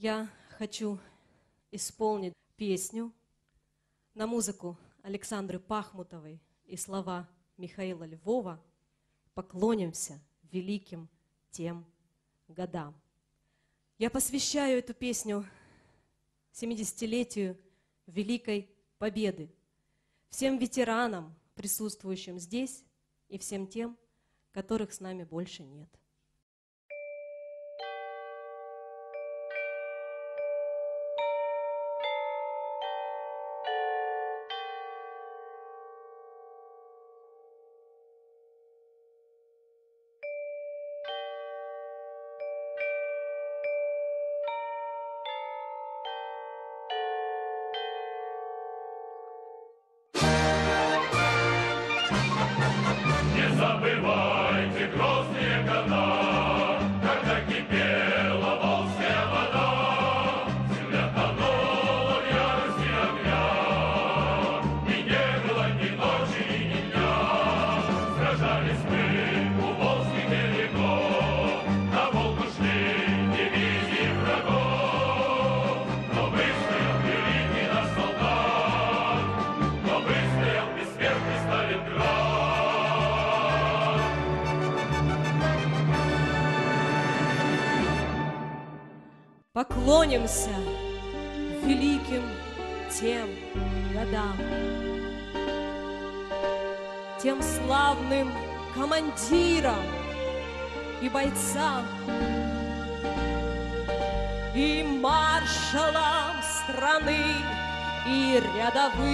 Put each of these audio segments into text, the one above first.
Я хочу исполнить песню на музыку Александры Пахмутовой и слова Михаила Львова «Поклонимся великим тем годам». Я посвящаю эту песню 70-летию Великой Победы, всем ветеранам, присутствующим здесь, и всем тем, которых с нами больше нет. Не забывайте грозные года, когда кипела волжская вода, земля тонула в ярости огня, и не было ни ночи, ни дня. Сражались мы у волжских берегов, на Волгу шли дивизии врагов, но выстоял великий наш солдат, но выстоял бессмертный Сталинград. Поклонимся великим тем годам, тем славным командирам и бойцам, и маршалам страны, и рядовым.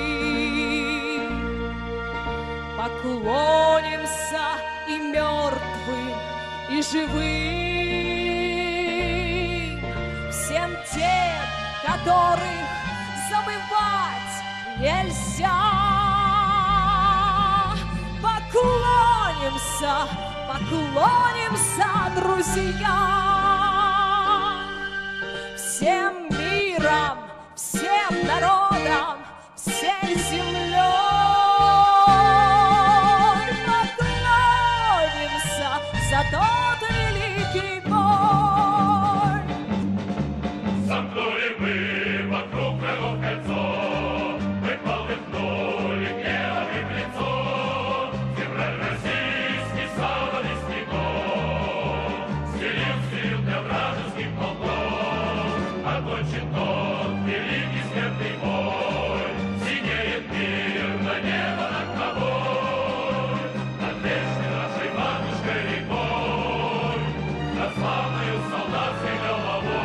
Поклонимся и мертвым, и живым, всем тем, которых забывать нельзя. Поклонимся, поклонимся, друзья, всем миром, всем народам, всей землей. Поклонимся за тот великий бой. Замкнули мы вокруг врагов кольцо, мы полыхнули гневом им в лицо. Февраль российский саван из снегов стелил для вражеских полков. Окончен тот великий смертный бой, синеет мирно небо над тобой, над вечной нашей матушкой рекой, над славною солдатской головой.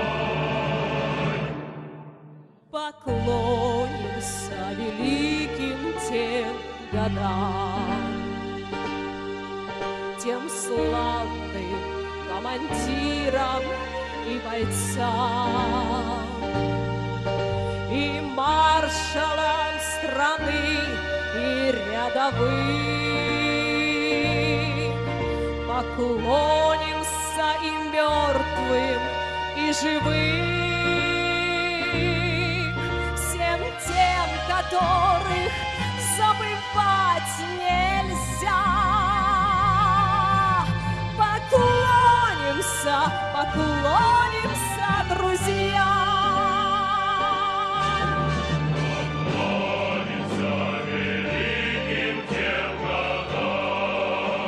Поклонимся великим тем годам, тем славным командирам и бойцам, и маршалам страны, и рядовым. Поклонимся и мертвым, и живым, всем тем, которых забывать нельзя. Поклонимся, поклонимся, друзья. Поклонимся великим тем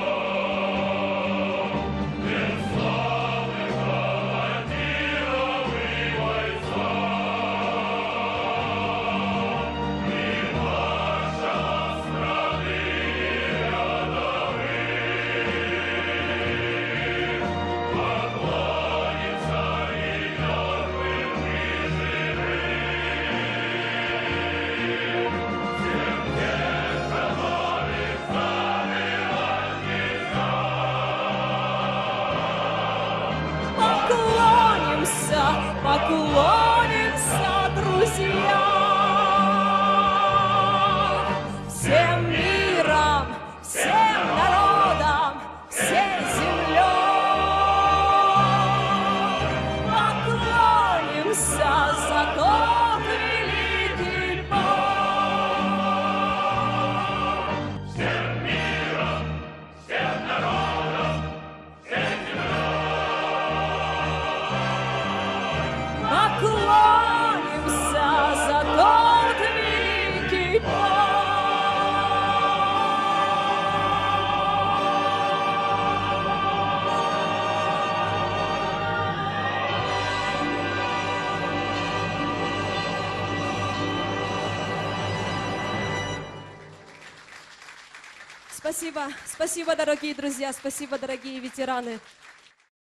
годам, тем славным командирам Спасибо, спасибо, дорогие друзья, спасибо, дорогие ветераны.